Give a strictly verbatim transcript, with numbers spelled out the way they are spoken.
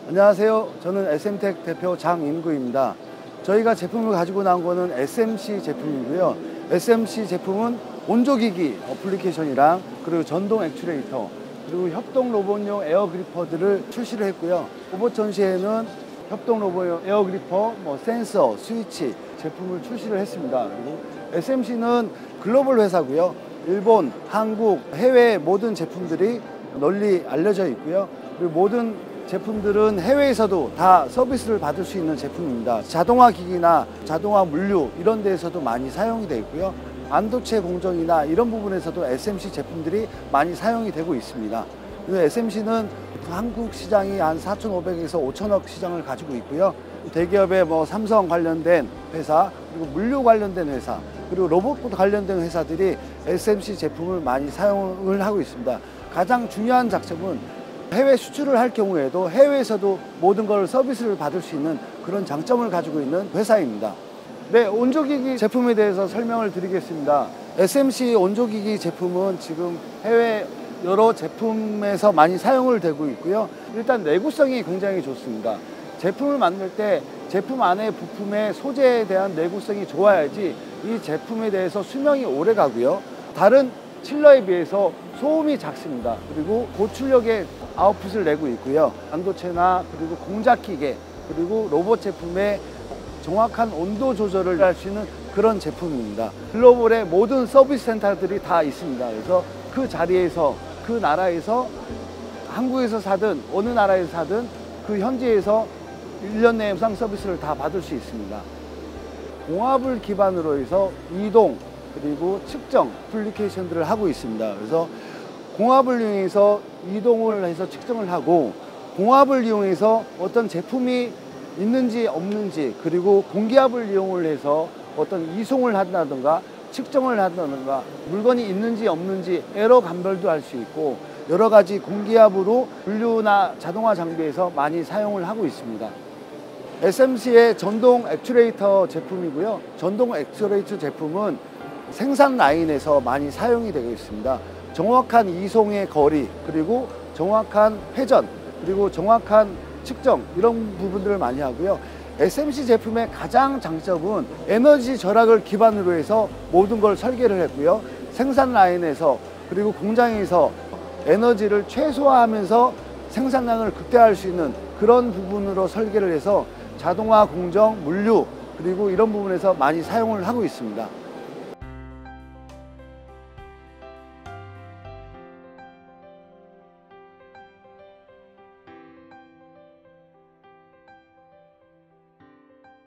안녕하세요. 저는 에스엠텍 대표 장인구입니다. 저희가 제품을 가지고 나온 거는 에스엠씨 제품이고요. 에스엠씨 제품은 온조기기 어플리케이션이랑 그리고 전동 액추레이터 그리고 협동 로봇용 에어 그리퍼들을 출시를 했고요. 로봇 전시회는 협동 로봇용 에어 그리퍼, 뭐 센서, 스위치 제품을 출시를 했습니다. 그리고 에스엠씨는 글로벌 회사고요. 일본, 한국, 해외 모든 제품들이 널리 알려져 있고요. 그리고 모든 제품들은 해외에서도 다 서비스를 받을 수 있는 제품입니다. 자동화 기기나 자동화 물류 이런 데에서도 많이 사용이 되어 있고요. 반도체 공정이나 이런 부분에서도 에스엠씨 제품들이 많이 사용이 되고 있습니다. 에스엠씨는 한국 시장이 한 사천오백에서 오천억 시장을 가지고 있고요. 대기업의 뭐 삼성 관련된 회사, 그리고 물류 관련된 회사, 그리고 로봇 관련된 회사들이 에스엠씨 제품을 많이 사용을 하고 있습니다. 가장 중요한 장점은 해외 수출을 할 경우에도 해외에서도 모든 걸 서비스를 받을 수 있는 그런 장점을 가지고 있는 회사입니다. 네, 온조기기 제품에 대해서 설명을 드리겠습니다. 에스엠씨 온조기기 제품은 지금 해외 여러 제품에서 많이 사용을 되고 있고요. 일단 내구성이 굉장히 좋습니다. 제품을 만들 때 제품 안에 부품의 소재에 대한 내구성이 좋아야지 이 제품에 대해서 수명이 오래 가고요. 다른 칠러에 비해서 소음이 작습니다. 그리고 고출력의 아웃풋을 내고 있고요. 반도체나 그리고 공작 기계 그리고 로봇 제품의 정확한 온도 조절을 할 수 있는 그런 제품입니다. 글로벌의 모든 서비스 센터들이 다 있습니다. 그래서 그 자리에서 그 나라에서 한국에서 사든 어느 나라에서 사든 그 현지에서 일 년 내에 무상 서비스를 다 받을 수 있습니다. 공합을 기반으로 해서 이동 그리고 측정 애플리케이션들을 하고 있습니다. 그래서 공합을 이용해서 이동을 해서 측정을 하고 공합을 이용해서 어떤 제품이 있는지 없는지 그리고 공기압을 이용을 해서 어떤 이송을 한다든가 측정을 한다든가 물건이 있는지 없는지 에러 감별도 할 수 있고 여러 가지 공기압으로 물류나 자동화 장비에서 많이 사용을 하고 있습니다. 에스엠씨의 전동 액추레이터 제품이고요. 전동 액추레이터 제품은 생산 라인에서 많이 사용이 되고 있습니다. 정확한 이송의 거리 그리고 정확한 회전 그리고 정확한 측정 이런 부분들을 많이 하고요. 에스엠씨 제품의 가장 장점은 에너지 절약을 기반으로 해서 모든 걸 설계를 했고요. 생산 라인에서 그리고 공장에서 에너지를 최소화하면서 생산량을 극대화할 수 있는 그런 부분으로 설계를 해서 자동화 공정, 물류 그리고 이런 부분에서 많이 사용을 하고 있습니다.